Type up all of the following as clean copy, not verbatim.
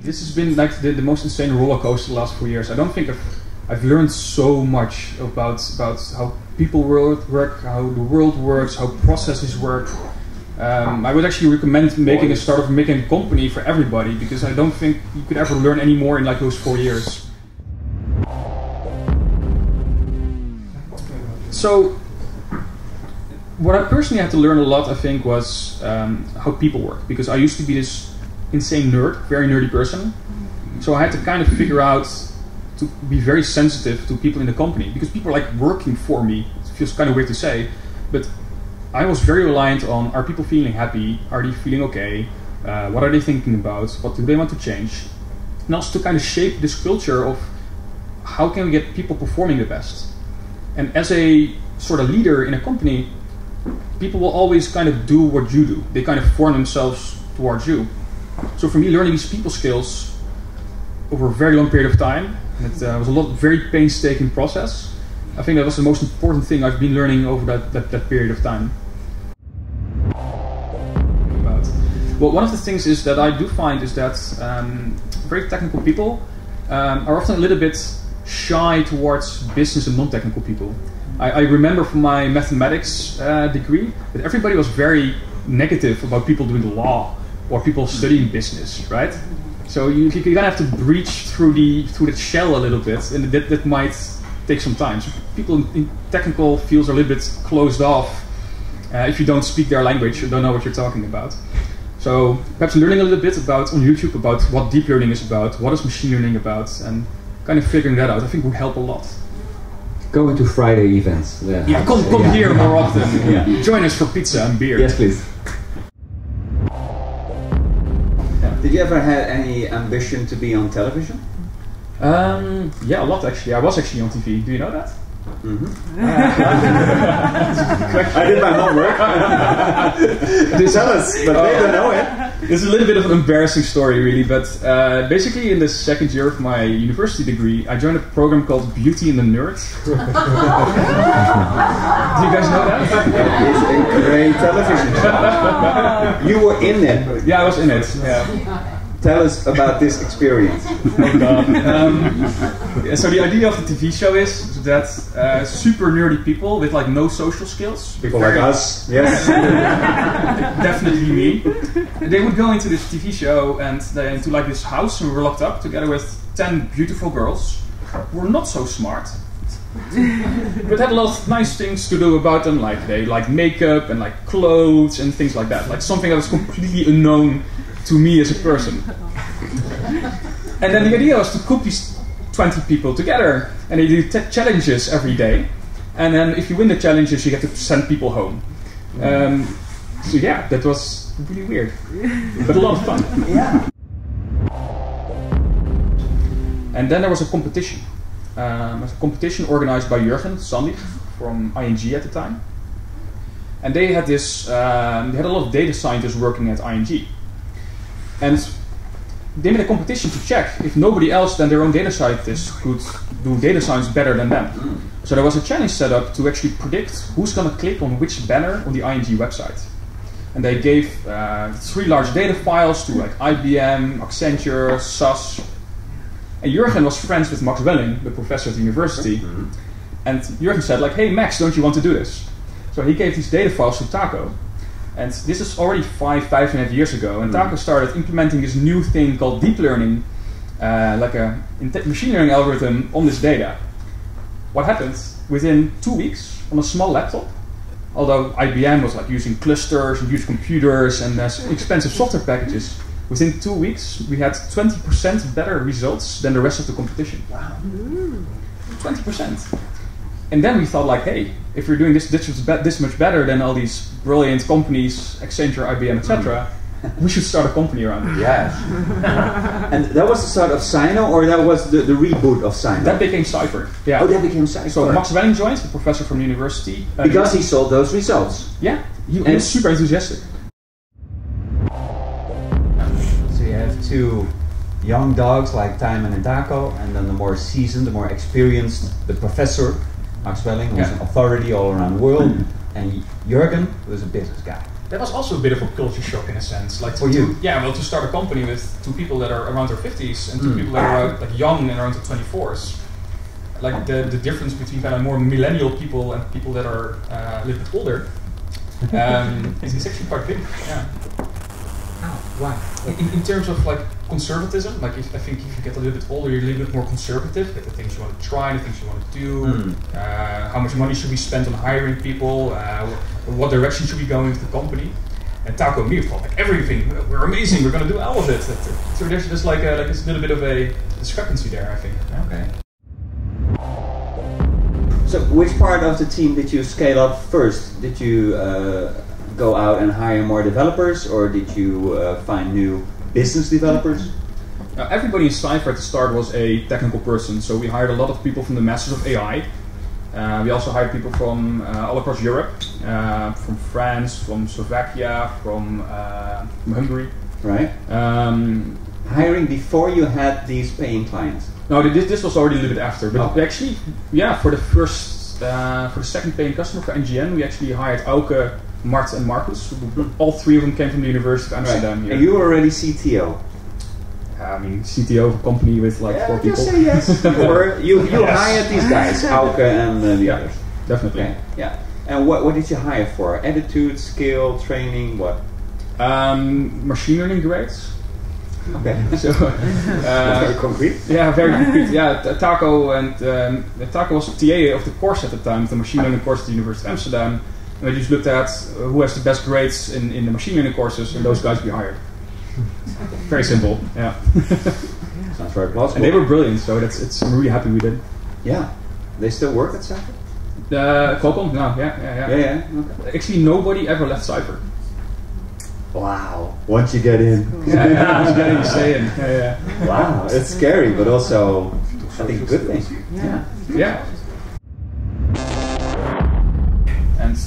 this has been like the most insane roller coaster the last 4 years. I don't think I've learned so much about how people work, how the world works, how processes work. I would actually recommend making a company for everybody, because I don't think you could ever learn any more in like those 4 years. So, what I personally had to learn a lot, I think, was how people work, because I used to be this insane nerd, very nerdy person. So I had to kind of figure out to be very sensitive to people in the company, because people are like working for me. It feels kind of weird to say, but I was very reliant on, are people feeling happy? Are they feeling okay? What are they thinking about? What do they want to change? And also to kind of shape this culture of how can we get people performing the best. And as a sort of leader in a company, people will always kind of do what you do. They kind of form themselves towards you. So for me, learning these people skills over a very long period of time, it was a very painstaking process. I think that was the most important thing I've been learning over that period of time. Well, one of the things is that I do find is that very technical people are often a little bit shy towards business and non-technical people. I remember from my mathematics degree that everybody was very negative about people doing law or people studying business, right? So you kind of have to breach through the shell a little bit, and that might take some time. So people in technical fields are a little bit closed off if you don't speak their language or don't know what you're talking about. So perhaps learning a little bit about on YouTube about what deep learning is about, what is machine learning about, and kind of figuring that out, I think would help a lot. Going to Friday events. Yeah, come here more often. Yeah. Join us for pizza and beer. Yes, please. Did you ever have any ambition to be on television? Yeah, a lot actually. I was actually on TV. Do you know that? Mm-hmm. I did my homework. They tell us, but they don't know it. This is a little bit of an embarrassing story, really, but basically in the second year of my university degree, I joined a program called Beauty and the Nerd. Do you guys know that? It's a great television show. You were in it. Yeah, I was in it. Yeah. Tell us about this experience. Oh God. So the idea of the TV show is that super nerdy people with like no social skills, people like us, yes, definitely me, they would go into this TV show and into like this house, and we were locked up together with 10 beautiful girls who were not so smart, but had a lot of nice things to do about them, like they like makeup and like clothes and things like that, like something that was completely unknown to me as a person. And then the idea was to cook these 20 people together, and they do challenges every day, and then if you win the challenges you get to send people home. So yeah, that was really weird, but a lot of fun. Yeah. And then there was a competition. Organized by Jurgen Sandig from ING at the time, and they had this. They had a lot of data scientists working at ING. And they made a competition to check if nobody else than their own data scientists could do data science better than them. So there was a challenge set up to actually predict who's going to click on which banner on the ING website. And they gave 3 large data files to like IBM, Accenture, SAS. And Jurgen was friends with Max Welling, the professor at the university. And Jurgen said like, hey Max, don't you want to do this? So he gave these data files to Taco. And this is already 5.5 years ago, and Taco started implementing this new thing called deep learning, like a machine learning algorithm on this data. What happened? Within 2 weeks, on a small laptop, although IBM was like using clusters and huge computers and expensive software packages, within 2 weeks we had 20% better results than the rest of the competition. Wow. 20%. And then we thought like, hey, if we're doing this much better than all these brilliant companies, Accenture, IBM, etc., we should start a company around it. Yes. And that was the start of Sino, or that was the reboot of Sino? That became Cypher. Yeah. Oh, that became Cypher. So Max Welling joined, the professor from the university. Because he saw those results. Yeah, he was super enthusiastic. So you have 2 young dogs like Tijmen and Taco, and then the more seasoned, the more experienced, the professor, Max Welling, who's an authority all around the world, and Jurgen, who is a business guy. That was also a bit of a culture shock in a sense. Like For you? Yeah, well, to start a company with 2 people that are around their 50s and 2 people that are like young and around their 24s. Like the difference between kind of more millennial people and people that are a little bit older is actually quite big. Yeah. Why? In terms of like conservatism, like I think if you get a little bit older, you're a little bit more conservative. Like the things you want to try, the things you want to do, how much money should we spend on hiring people, what direction should we go with the company. And Taco and me thought like everything, we're amazing, we're going to do all of it. So there's just like a little bit of a discrepancy there, I think. Yeah. Okay. So, which part of the team did you scale up first? Did you go out and hire more developers, or did you find new business developers? Everybody in Cypher at the start was a technical person, so we hired a lot of people from the Masters of AI. We also hired people from all across Europe, from France, from Slovakia, from Hungary. Right. Hiring before you had these paying clients. No, this was already a little bit after, but actually, yeah, for the second paying customer for NGN, we actually hired Auke, Mart, and Marcus. All 3 of them came from the University of Amsterdam. Right. And you were already CTO. I mean, CTO of a company with like 4 people. Just say yes. You Yes. hired these guys, Auke and the others. Definitely. Okay. Yeah. And what did you hire for? Attitude, skill, training, what? Machine learning grades. Okay. So, Very concrete. Yeah, very concrete. Yeah, Taco was TA of the course at the time, the machine learning course at the University of Amsterdam. And we just looked at who has the best grades in the machine learning courses, and those guys we hired. Very simple. Yeah. Sounds very plausible. And they were brilliant, so I'm really happy we did. Yeah. They still work at Cypher? Qualcomm? No, yeah. Okay. Actually, nobody ever left Cypher. Wow. Once you get in. Yeah, I was getting to say it. Yeah. Wow. It's scary, but also, I think, a good thing. Yeah. And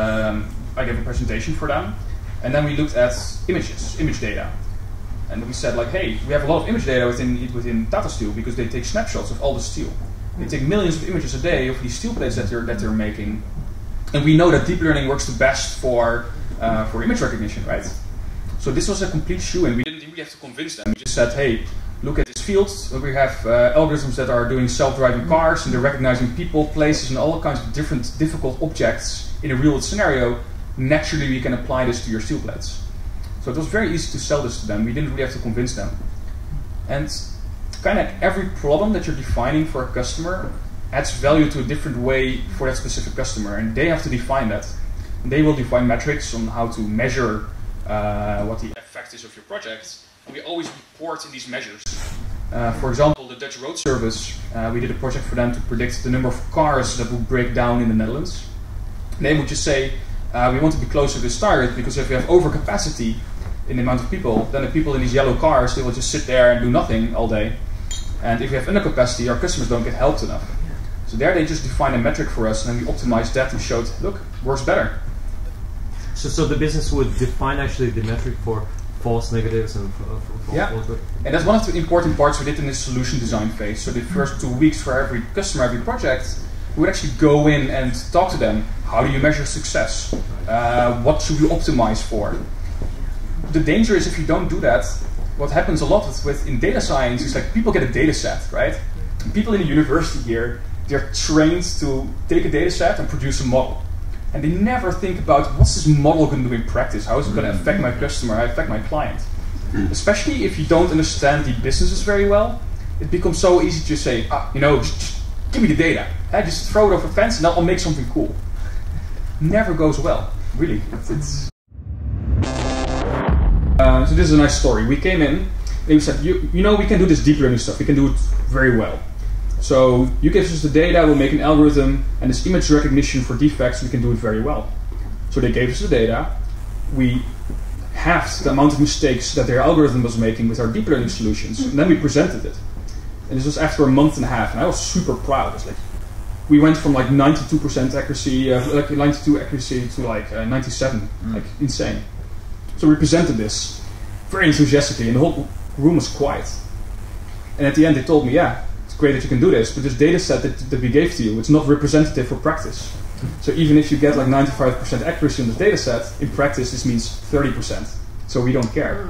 I gave a presentation for them, and then we looked at image data, and we said like, hey, we have a lot of image data within Tata Steel because they take snapshots of all the steel. They take millions of images a day of these steel plates that they're making, and we know that deep learning works the best for image recognition, right? So this was a complete shoe-in. We didn't really have to convince them. We just said, hey, look at this field. We have algorithms that are doing self-driving cars, and they're recognizing people, places, and all kinds of different difficult objects in a real scenario. Naturally, we can apply this to your steel plates. So it was very easy to sell this to them. We didn't really have to convince them. And kind of every problem that you're defining for a customer adds value to a different way for that specific customer, and they have to define that. They will define metrics on how to measure what the effect is of your project, and we always report in these measures. For example, the Dutch Road Service, we did a project for them to predict the number of cars that will break down in the Netherlands. They would just say, we want to be closer to this target because if we have overcapacity in the amount of people, then the people in these yellow cars, they will just sit there and do nothing all day. And if we have undercapacity, our customers don't get helped enough. So there they just defined a metric for us, and then we optimized that and showed, look, works better. So the business would define actually the metric for false negatives and false positives. And that's one of the important parts we did in the solution design phase. So the first 2 weeks for every customer, every project, we would actually go in and talk to them. How do you measure success? What should we optimize for? The danger is if you don't do that, what happens a lot in data science is like people get a data set, right? And people in the university here, they're trained to take a data set and produce a model. And they never think about what's this model going to do in practice? How is it going to affect my customer? How affect my client? Especially if you don't understand the businesses very well, it becomes so easy to say, just give me the data. Just throw it over a fence and I'll make something cool. Never goes well, really. So this is a nice story. We came in, they said, you know we can do this deep learning stuff. We can do it very well. So you give us the data, we'll make an algorithm, and this image recognition for defects, we can do it very well. So they gave us the data. We halved the amount of mistakes that their algorithm was making with our deep learning solutions, and then we presented it. And this was after a month and a half, and I was super proud. It's like we went from like 92% accuracy, like 92 accuracy to like 97, like insane. So we presented this very enthusiastically, and the whole room was quiet. And at the end, they told me, "Yeah, it's great that you can do this, but this data set that we gave to you, it's not representative for practice. So even if you get like 95% accuracy on the data set, in practice this means 30%. So we don't care.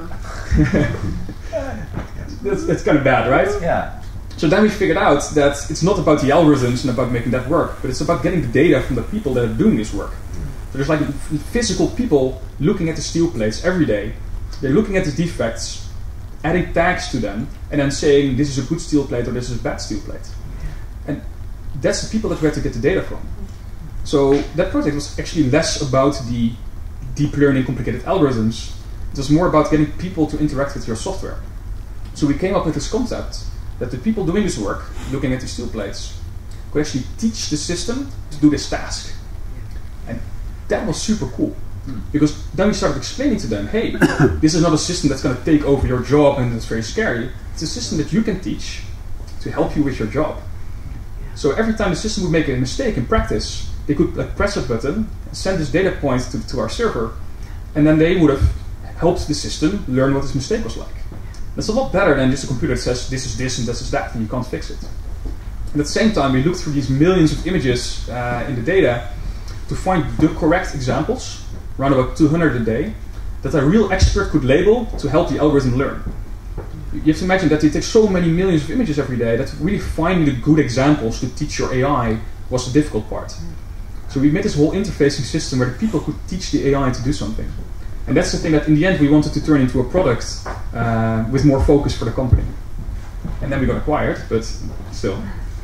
That's kind of bad, right? Yeah. So then we figured out that it's not about the algorithms and about making that work, but it's about getting the data from the people that are doing this work. So there's like physical people looking at the steel plates every day. They're looking at the defects, adding tags to them, and then saying this is a good steel plate or this is a bad steel plate. And that's the people that we had to get the data from. So that project was actually less about the deep learning complicated algorithms. It was more about getting people to interact with your software. So we came up with this concept that the people doing this work, looking at the steel plates, could actually teach the system to do this task. And that was super cool. Because then we started explaining to them, hey, this is not a system that's going to take over your job and it's very scary. It's a system that you can teach to help you with your job. So every time the system would make a mistake in practice, they could like press a button, send this data point to our server, and then they would have helped the system learn what this mistake was like. That's a lot better than just a computer that says this is this and this is that and you can't fix it. And at the same time, we looked through these millions of images in the data to find the correct examples, around about 200 a day, that a real expert could label to help the algorithm learn. You have to imagine that they take so many millions of images every day that really finding the good examples to teach your AI was the difficult part. So we made this whole interfacing system where the people could teach the AI to do something. And that's the thing that in the end we wanted to turn into a product with more focus for the company. And then we got acquired, but still.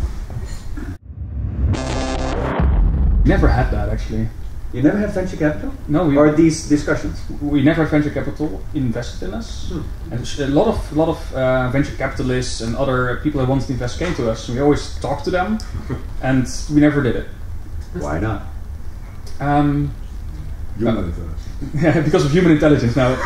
Never had that actually. You never had venture capital? No, or these discussions? We never had venture capital invested in us. And a lot of venture capitalists and other people that wanted to invest came to us. And we always talked to them, and we never did it. Why not? Because of human intelligence now.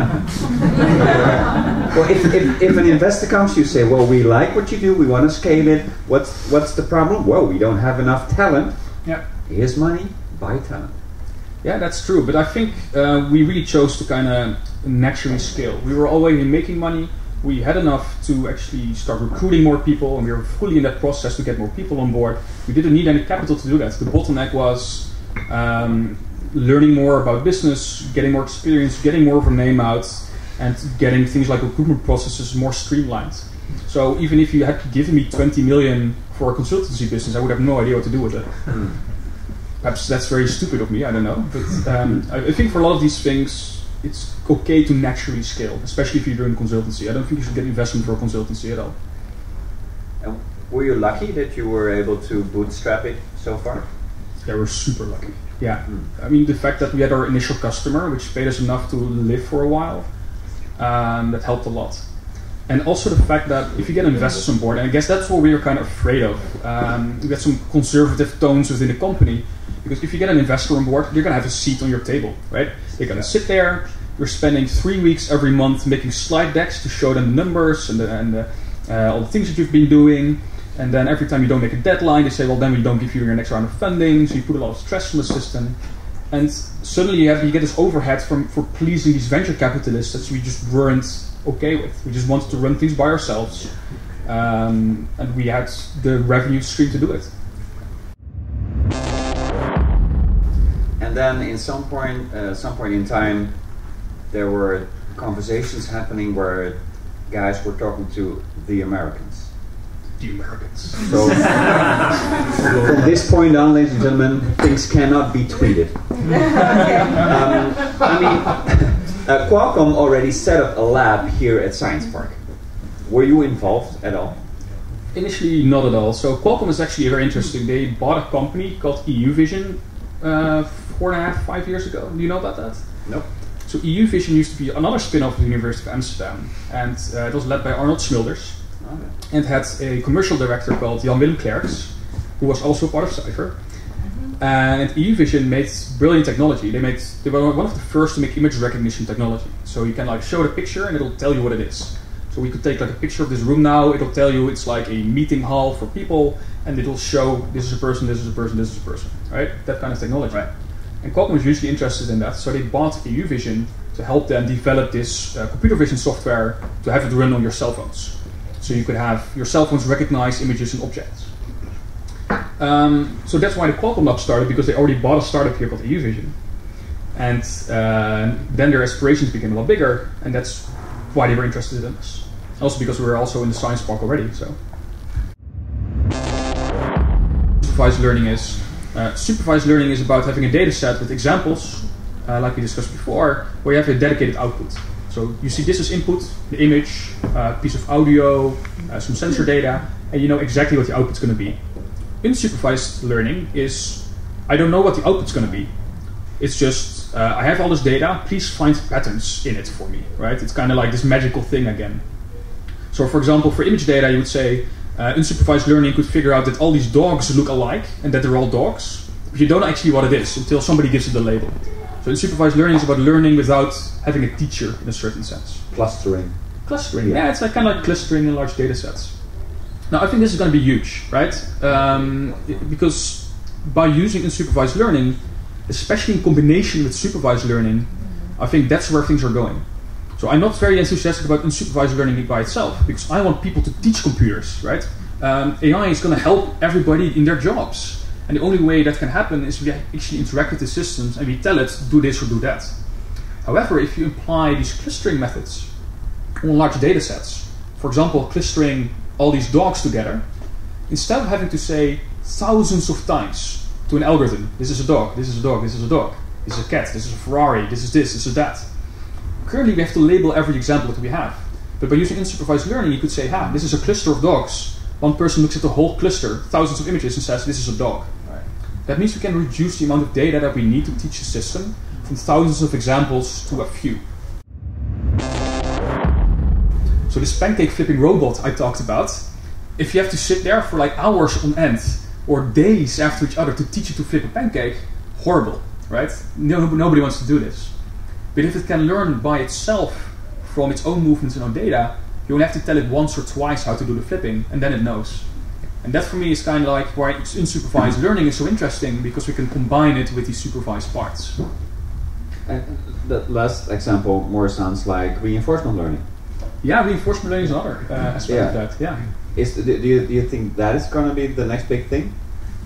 Well, if an investor comes, you say, well, we like what you do, we want to scale it. What's the problem? Well, we don't have enough talent. Yeah. Here's money, buy talent. Yeah, that's true. But I think we really chose to kind of naturally scale. We were already making money. We had enough to actually start recruiting more people, and we were fully in that process to get more people on board. We didn't need any capital to do that. The bottleneck was learning more about business, getting more experience, getting more of a name out, and getting things like recruitment processes more streamlined. So even if you had given me 20 million for a consultancy business, I would have no idea what to do with it. Perhaps that's very stupid of me, I don't know. But I think for a lot of these things, it's okay to naturally scale, especially if you're doing consultancy. I don't think you should get investment for consultancy at all. And were you lucky that you were able to bootstrap it so far? Yeah, we're super lucky. Yeah, I mean the fact that we had our initial customer, which paid us enough to live for a while, that helped a lot. And also the fact that if you get investors on board, and I guess that's what we were kind of afraid of. We got some conservative tones within the company, because if you get an investor on board, you're going to have a seat on your table, right? You're going to sit there, you're spending 3 weeks every month making slide decks to show them the numbers and all the things that you've been doing. And then every time you don't make a deadline, they say, well, then we don't give you your next round of funding. So you put a lot of stress on the system. And suddenly you get this overhead for pleasing these venture capitalists that we just weren't okay with. We just wanted to run things by ourselves. And we had the revenue stream to do it. And then in some point in time, there were conversations happening where guys were talking to the Americans. The Americans. So, from this point on, ladies and gentlemen, things cannot be tweeted. Qualcomm already set up a lab here at Science Park. Were you involved at all? Initially, not at all. So Qualcomm is actually very interesting. They bought a company called EU Vision 4.5-5 years ago. Do you know about that? Nope. So EU Vision used to be another spin-off of the University of Amsterdam, and it was led by Arnold Smulders. And had a commercial director called Jan Willem Klerks, who was also part of Cypher. And EU Vision made brilliant technology. They were one of the first to make image recognition technology. So you can like show the picture and it'll tell you what it is. So we could take like a picture of this room now. It'll tell you it's like a meeting hall for people, and it'll show this is a person, this is a person, this is a person. Right? That kind of technology. Right. And Qualcomm was usually interested in that, so they bought EU Vision to help them develop this computer vision software to have it run on your cell phones. So you could have your cell phones recognize images and objects. So that's why the Qualcomm Lab started, because they already bought a startup here called AUVision. And then their aspirations became a lot bigger, and that's why they were interested in us. Also because we were also in the science park already. So supervised learning is about having a data set with examples, like we discussed before, where you have a dedicated output. So you see this is input, the image, a piece of audio, some sensor data, and you know exactly what the output's going to be. Unsupervised learning is, I don't know what the output's going to be. It's just, I have all this data, please find patterns in it for me, right? It's kind of like this magical thing again. So for example, for image data, you would say, unsupervised learning could figure out that all these dogs look alike and that they're all dogs, but you don't know actually what it is until somebody gives it the label. So unsupervised learning is about learning without having a teacher in a certain sense. Clustering. Clustering, yeah, it's like kind of like clustering in large data sets. Now I think this is going to be huge, right? Because by using unsupervised learning, especially in combination with supervised learning, I think that's where things are going. So I'm not very enthusiastic about unsupervised learning by itself, because I want people to teach computers, right? AI is going to help everybody in their jobs. And the only way that can happen is we actually interact with the systems and we tell it, do this or do that. However, if you apply these clustering methods on large data sets, for example, clustering all these dogs together, instead of having to say thousands of times to an algorithm, this is a dog, this is a dog, this is a dog, this is a cat, this is a Ferrari, this is that. Currently we have to label every example that we have. But by using unsupervised learning, you could say, this is a cluster of dogs. One person looks at the whole cluster, thousands of images, and says, this is a dog. Right. That means we can reduce the amount of data that we need to teach the system from thousands of examples to a few. So this pancake flipping robot I talked about, if you have to sit there for like hours on end, or days after each other to teach you to flip a pancake, horrible, right? Nobody wants to do this. But if it can learn by itself from its own movements and own data, you only have to tell it once or twice how to do the flipping, and then it knows. And that for me is kind of like why unsupervised learning is so interesting, because we can combine it with these supervised parts. And the last example more sounds like reinforcement learning. Yeah, reinforcement learning is another aspect of that, yeah. Do you think that is going to be the next big thing?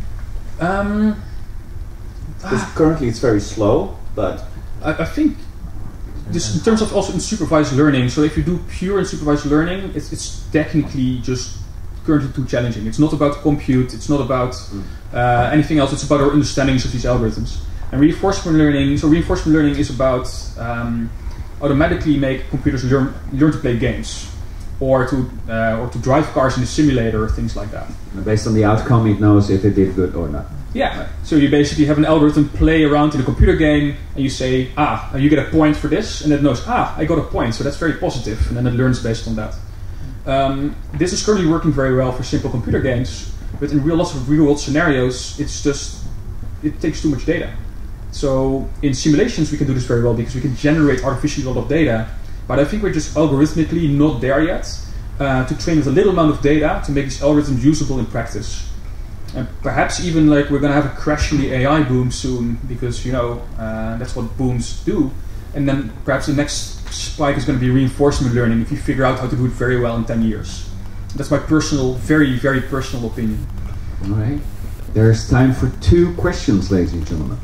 Because currently it's very slow, but... I think this in terms of also unsupervised learning, so if you do pure unsupervised learning, it's technically just currently too challenging. It's not about compute, it's not about anything else, it's about our understandings of these algorithms. And reinforcement learning is about automatically make computers learn to play games, or to drive cars in a simulator, or things like that. Based on the outcome, it knows if it did good or not. Yeah, so you basically have an algorithm play around in a computer game, and you say, you get a point for this, and it knows, I got a point, so that's very positive, and then it learns based on that. This is currently working very well for simple computer games, but in lots of real-world scenarios, it takes too much data. So in simulations, we can do this very well, because we can generate artificially a lot of data, but I think we're just algorithmically not there yet to train with a little amount of data to make these algorithms usable in practice. And perhaps even like we're going to have a crash in the AI boom soon, because that's what booms do. And then perhaps the next spike is going to be reinforcement learning if you figure out how to do it very well in 10 years. That's my personal, very, very personal opinion. All right. There's time for 2 questions, ladies and gentlemen.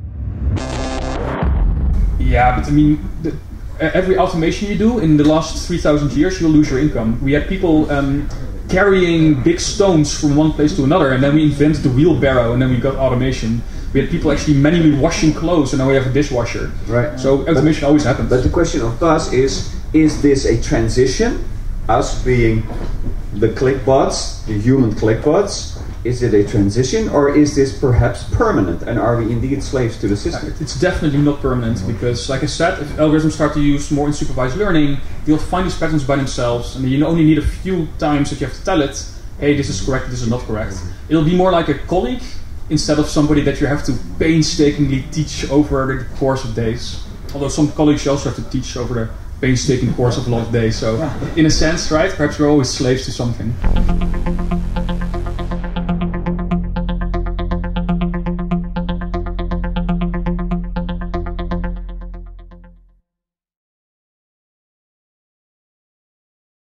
Yeah, but I mean, every automation you do in the last 3,000 years, you'll lose your income. We had people carrying big stones from one place to another, and then we invented the wheelbarrow, and then we got automation. We had people actually manually washing clothes, and now we have a dishwasher. Right. So automation always happens. But the question of us is this a transition? Us being the clickbots, the human clickbots, is it a transition, or is this perhaps permanent, and are we indeed slaves to the system? It's definitely not permanent, because like I said, if algorithms start to use more unsupervised learning, they'll find these patterns by themselves, and you only need a few times that you have to tell it, hey, this is correct, this is not correct. It'll be more like a colleague instead of somebody that you have to painstakingly teach over the course of days. Although some colleagues you also have to teach over the painstaking course of a lot of days. So in a sense, right, perhaps we're always slaves to something.